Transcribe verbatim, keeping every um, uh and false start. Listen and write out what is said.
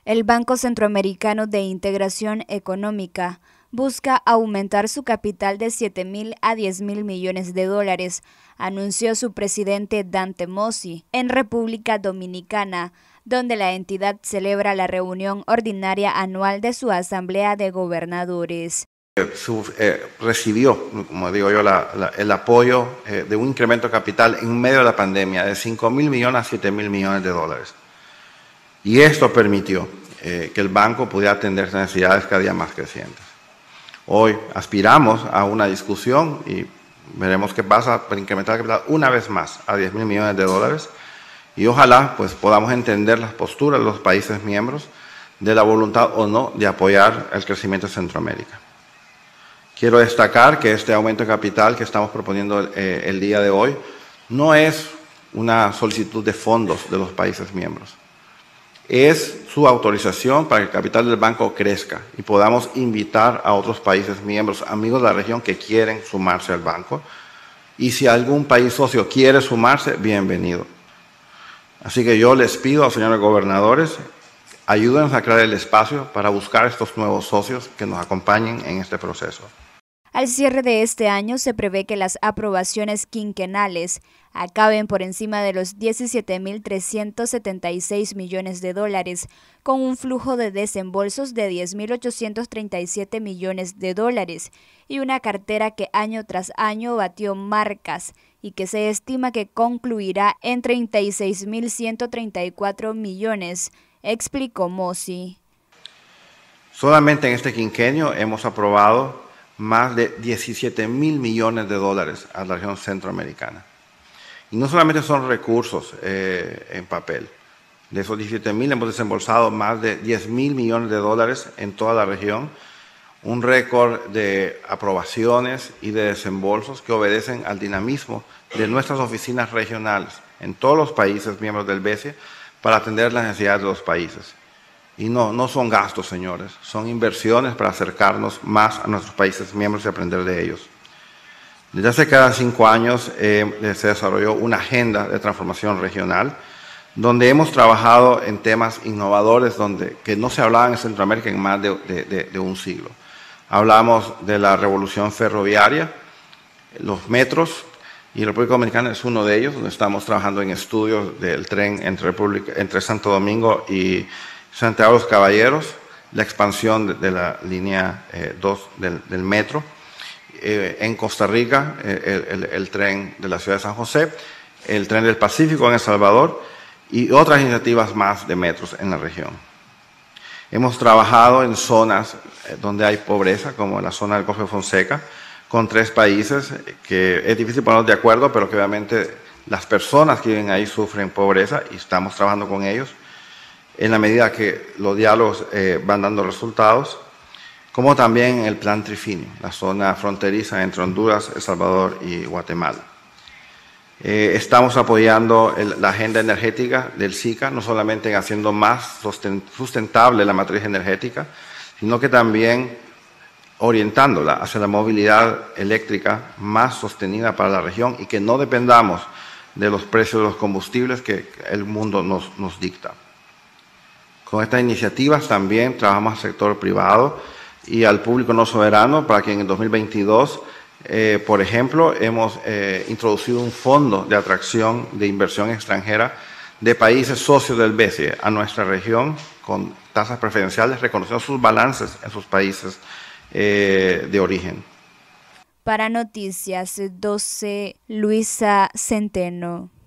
El Banco Centroamericano de Integración Económica busca aumentar su capital de siete mil a diez mil millones de dólares, anunció su presidente Dante Mossi en República Dominicana, donde la entidad celebra la reunión ordinaria anual de su Asamblea de Gobernadores. Su, eh, recibió, como digo yo, la, la, el apoyo eh, de un incremento de capital en medio de la pandemia de cinco mil millones a siete mil millones de dólares. Y esto permitió eh, que el banco pudiera atender estas necesidades cada día más crecientes. Hoy aspiramos a una discusión y veremos qué pasa para incrementar el capital una vez más a diez mil millones de dólares y ojalá pues, podamos entender las posturas de los países miembros de la voluntad o no de apoyar el crecimiento de Centroamérica. Quiero destacar que este aumento de capital que estamos proponiendo eh, el día de hoy no es una solicitud de fondos de los países miembros. Es su autorización para que el capital del banco crezca y podamos invitar a otros países miembros, amigos de la región que quieren sumarse al banco. Y si algún país socio quiere sumarse, bienvenido. Así que yo les pido a los señores gobernadores, ayúdenos a crear el espacio para buscar estos nuevos socios que nos acompañen en este proceso. Al cierre de este año se prevé que las aprobaciones quinquenales acaben por encima de los diecisiete mil trescientos setenta y seis millones de dólares, con un flujo de desembolsos de diez mil ochocientos treinta y siete millones de dólares y una cartera que año tras año batió marcas y que se estima que concluirá en treinta y seis mil ciento treinta y cuatro millones, explicó Mossi. Solamente en este quinquenio hemos aprobado más de diecisiete mil millones de dólares a la región centroamericana. Y no solamente son recursos eh, en papel. De esos diecisiete mil hemos desembolsado más de diez mil millones de dólares en toda la región, un récord de aprobaciones y de desembolsos que obedecen al dinamismo de nuestras oficinas regionales en todos los países miembros del B C E para atender las necesidades de los países. Y no, no son gastos, señores, son inversiones para acercarnos más a nuestros países miembros y aprender de ellos. Desde hace cada cinco años eh, se desarrolló una agenda de transformación regional donde hemos trabajado en temas innovadores donde, que no se hablaban en Centroamérica en más de, de, de, de un siglo. Hablamos de la revolución ferroviaria, los metros, y la República Dominicana es uno de ellos, donde estamos trabajando en estudios del tren entre, República, entre Santo Domingo y Santiago de los Caballeros, la expansión de, de la línea eh, dos del, del metro. Eh, en Costa Rica, eh, el, el, el tren de la ciudad de San José, el tren del Pacífico en El Salvador y otras iniciativas más de metros en la región. Hemos trabajado en zonas eh, donde hay pobreza, como la zona del Golfo de Fonseca, con tres países que es difícil ponernos de acuerdo, pero que obviamente las personas que viven ahí sufren pobreza y estamos trabajando con ellos en la medida que los diálogos eh, van dando resultados, como también el Plan Trifinio, la zona fronteriza entre Honduras, El Salvador y Guatemala. Eh, estamos apoyando el, la agenda energética del SICA, no solamente en haciendo más sustentable la matriz energética, sino que también orientándola hacia la movilidad eléctrica más sostenida para la región y que no dependamos de los precios de los combustibles que el mundo nos, nos dicta. Con estas iniciativas también trabajamos al sector privado y al público no soberano para que en el dos mil veintidós, eh, por ejemplo, hemos eh, introducido un fondo de atracción de inversión extranjera de países socios del B C E a nuestra región con tasas preferenciales, reconociendo sus balances en sus países eh, de origen. Para Noticias doce, Luisa Centeno.